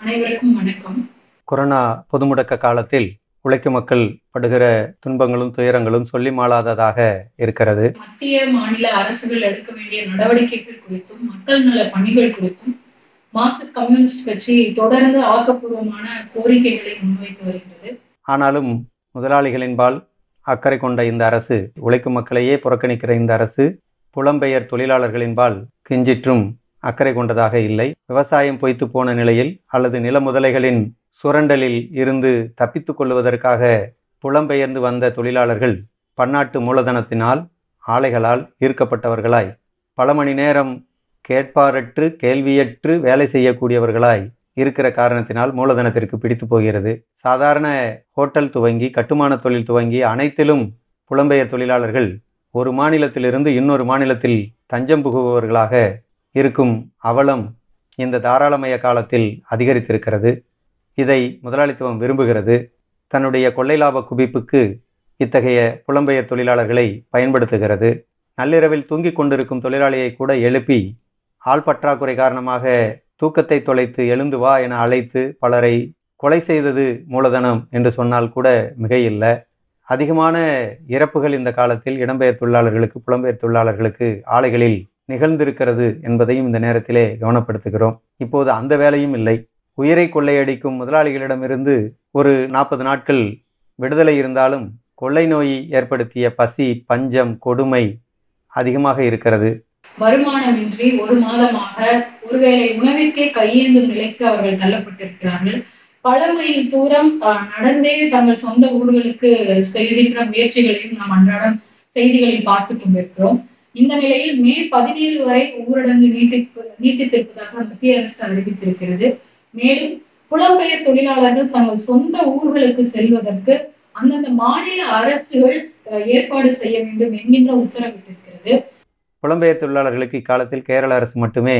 அனைவருக்கும் வணக்கம். கொரோனா பொது முடக்க காலத்தில் உழைக்கும் மக்கள் படுகிற துன்பங்களும் துயரங்களும் சொல்லி மாளாததாக இருக்கிறது. மத்திய மாநில அரசுகள் எடுக்க வேண்டிய நடவடிக்கைகள் குறித்தும் மக்கள் நல பணிகள் குறித்தும் மார்க்சிஸ்ட் கம்யூனிஸ்ட் கட்சி தொடர்ந்து ஆக்கப்பூர்வமான கோரிக்கைகளை முன்வைத்து வருகிறது. ஆனாலும் முதலாளிகளின்பால் அக்கறை கொண்ட இந்த அரசு, உழைக்கும் மக்களையே புறக்கணிக்கிற இந்த அரசு, புலம்பெயர் தொழிலாளர்களின்பால் கிஞ்சிற்றும் அக்கறை கொண்டதாக இல்லை. விவசாயம் பொய்த்து போன நிலையில் அல்லது நில முதலைகளின் சுரண்டலில் இருந்து தப்பித்து கொள்வதற்காக புலம்பெயர்ந்து வந்த தொழிலாளர்கள் பன்னாட்டு மூலதனத்தினால், ஆலைகளால் ஈர்க்கப்பட்டவர்களாய், பல மணி நேரம் கேட்பாரற்று கேள்வியற்று வேலை செய்யக்கூடியவர்களாய் இருக்கிற காரணத்தினால் மூலதனத்திற்கு பிடித்து போகிறது. சாதாரண ஹோட்டல் துவங்கி கட்டுமான தொழில் துவங்கி அனைத்திலும் புலம்பெயர் தொழிலாளர்கள் ஒரு மாநிலத்திலிருந்து இன்னொரு மாநிலத்தில் தஞ்சம் புகுபவர்களாக இருக்கும் அவலம் இந்த தாராளமய காலத்தில் அதிகரித்திருக்கிறது. இதை முதலாளித்துவம் விரும்புகிறது. தன்னுடைய கொள்ளை லாப குவிப்புக்கு இத்தகைய புலம்பெயர் தொழிலாளர்களை பயன்படுத்துகிறது. நள்ளிரவில் தூங்கிக் கொண்டிருக்கும் தொழிலாளியை கூட எழுப்பி ஆள் பற்றாக்குறை காரணமாக தூக்கத்தை தொலைத்து எழுந்து வா என அழைத்து பலரை கொலை செய்தது மூலதனம் என்று சொன்னால் கூட மிகையில்லை. அதிகமான இறப்புகள் இந்த காலத்தில் இடம்பெயர் தொழிலாளர்களுக்கு, புலம்பெயர் தொழிலாளர்களுக்கு ஆலைகளில் நிகழ்ந்திருக்கிறது என்பதையும் இந்த நேரத்திலே கவனப்படுத்துகிறோம். இப்போது அந்த வேலையும் இல்லை. உயிரை கொள்ளையடிக்கும் முதலாளிகளிடமிருந்து ஒரு 40 நாட்கள் விடுதலை இருந்தாலும் கொள்ளை நோய் ஏற்படுத்திய பசி, பஞ்சம், கொடுமை அதிகமாக இருக்கிறது. வருமானமின்றி ஒரு மாதமாக ஒருவேளை உணவிற்கே கையேந்தும் நிலைக்கு அவர்கள் தள்ளப்பட்டிருக்கிறார்கள். பல மைல் தூரம் நடந்தே தங்கள் சொந்த ஊர்களுக்கு செல்கின்ற முயற்சிகளையும் நாம் அன்றாடம் செய்திகளில் பார்த்து கொண்டிருக்கிறோம். இந்த நிலையில் மே 17 வரை ஊரடங்கு நீட்டித்திருப்பதாக மத்திய அரசு அறிவித்திருக்கிறது. மேலும் புலம்பெயர் தொழிலாளர்கள் தங்கள் சொந்த ஊர்களுக்கு செல்வதற்கு அந்தந்த மாநில அரசுகள் ஏற்பாடு செய்ய வேண்டும் என்கின்ற உத்தரவிட்டிருக்கிறது. புலம்பெயர் தொழிலாளர்களுக்கு இக்காலத்தில் கேரள அரசு மட்டுமே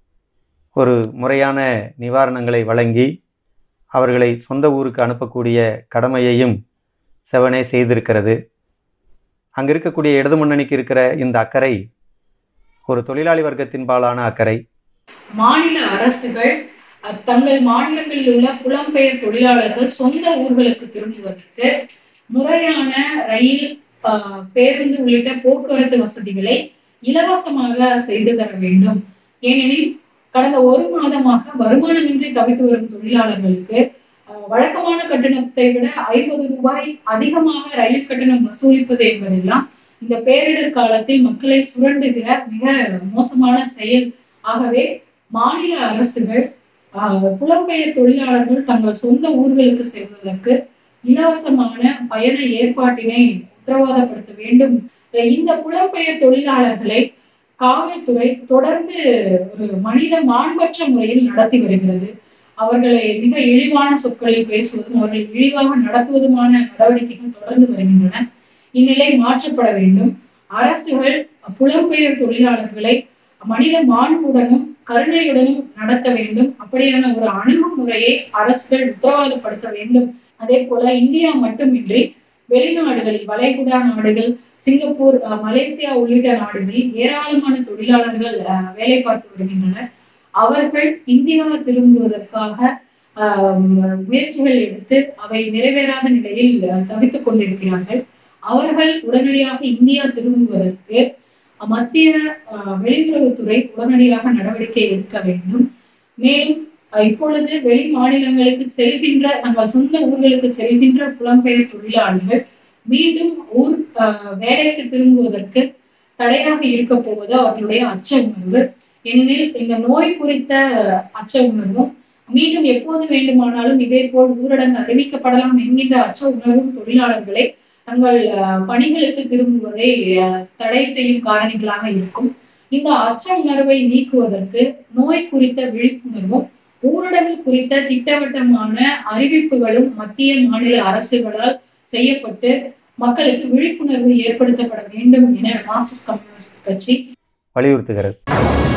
ஒரு முறையான நிவாரணங்களை வழங்கி அவர்களை சொந்த ஊருக்கு அனுப்பக்கூடிய கடமையையும் செவனே செய்திருக்கிறது. அங்கு இருக்கக்கூடிய இடது முன்னணிக்கு இருக்கிற இந்த அக்கறை ஒரு தொழிலாளி வர்க்கத்தின்பாலான அக்கறை. மாநில அரசுகள் தங்கள் மாநிலங்களில் உள்ள புலம்பெயர் தொழிலாளர்கள் சொந்த ஊர்களுக்கு திரும்புவதற்கு முறையான ரயில், பேருந்து உள்ளிட்ட போக்குவரத்து வசதிகளை இலவசமாக செய்து தர வேண்டும். ஏனெனில் கடந்த ஒரு மாதமாக வருமானமின்றி தவித்து வரும் தொழிலாளர்களுக்கு வழக்கமான கட்டணத்தை விட 50 ரூபாய் அதிகமாக ரயில் கட்டணம் வசூலிப்பது என்பதெல்லாம் இந்த பேரிடர் காலத்தில் மக்களை சுரண்டுகிற மிக மோசமான செயல். ஆகவே மாநில அரசுகள் புலம்பெயர் தொழிலாளர்கள் தங்கள் சொந்த ஊர்களுக்கு செல்வதற்கு இலவசமான பயண ஏற்பாட்டினை உத்தரவாதப்படுத்த வேண்டும். இந்த புலம்பெயர் தொழிலாளர்களை காவல்துறை தொடர்ந்து ஒரு மனித மாண்பற்ற முறையில் நடத்தி வருகிறது. அவர்களை மிக இழிவான சொற்களில் பேசுவதும் அவர்களை இழிவாக நடத்துவதுமான நடவடிக்கைகள் தொடர்ந்து வருகின்றன. இந்நிலை மாற்றப்பட வேண்டும். அரசுகள் புலம்பெயர் தொழிலாளர்களை மனித மாண்புடனும் கருணையுடனும் நடத்த வேண்டும். அப்படியான ஒரு அணுகுமுறையை அரசுகள் உத்தரவாதப்படுத்த வேண்டும். அதே போல இந்தியா மட்டுமின்றி வெளிநாடுகளில், வளைகுடா நாடுகள், சிங்கப்பூர், மலேசியா உள்ளிட்ட நாடுகளில் ஏராளமான தொழிலாளர்கள் வேலை பார்த்து வருகின்றனர். அவர்கள் இந்தியா திரும்புவதற்காக முயற்சிகள் எடுத்து அவை நிறைவேறாத நிலையில் தவித்துக் கொண்டிருக்கிறார்கள். அவர்கள் உடனடியாக இந்தியா திரும்புவதற்கு மத்திய வெளியுறவுத்துறை உடனடியாக நடவடிக்கை எடுக்க வேண்டும். மேலும் இப்பொழுது வெளி மாநிலங்களுக்கு செல்கின்ற, தங்கள் சொந்த ஊர்களுக்கு செல்கின்ற புலம்பெயர் தொழிலாளர்கள் மீண்டும் ஊர் வேலைக்கு திரும்புவதற்கு தடையாக இருக்க போவது அவர்களுடைய அச்ச உணர்வு. ஏனெனில் இந்த நோய் குறித்த அச்ச உணர்வும், மீண்டும் எப்போது வேண்டுமானாலும் இதே போல் ஊரடங்கு அறிவிக்கப்படலாம் என்கின்ற அச்ச உணர்வும் தொழிலாளர்களை தங்கள் பணிகளுக்கு திரும்புவதை தடை செய்யும் காரணிகளாக இருக்கும். இந்த அச்ச உணர்வை நீக்குவதற்கு நோய் குறித்த விழிப்புணர்வும் ஊரடங்கு குறித்த திட்டவட்டமான அறிவிப்புகளும் மத்திய மாநில அரசுகளால் செய்யப்பட்டு மக்களுக்கு விழிப்புணர்வு ஏற்படுத்தப்பட வேண்டும் என மார்க்சிஸ்ட் கம்யூனிஸ்ட் கட்சி வலியுறுத்துகிறது.